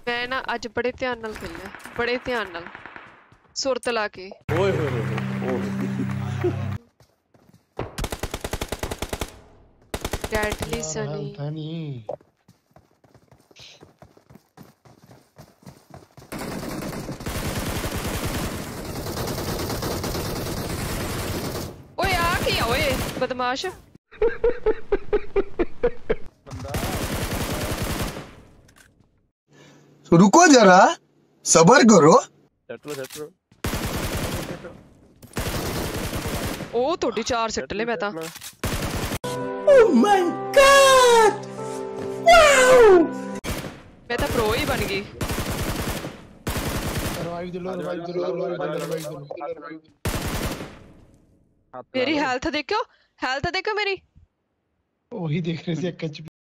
मैं ना अज बड़े ध्यान नाल खेलिया, बड़े ध्यान नाल सुरत ला के। ओए होए डेडली सनी था नहीं। ओए आ क्या ओए बदमाश। रुको जरा, सबर करो। ओ थोड़ी 4 सिट ले मैं ता। Oh my God! Wow! मैं ता प्रो ही बन गई। रिवाइव दिलो, रिवाइव दिलो, रिवाइव दिलो। मेरी हेल्थ देखो मेरी। वही देख रहे थे।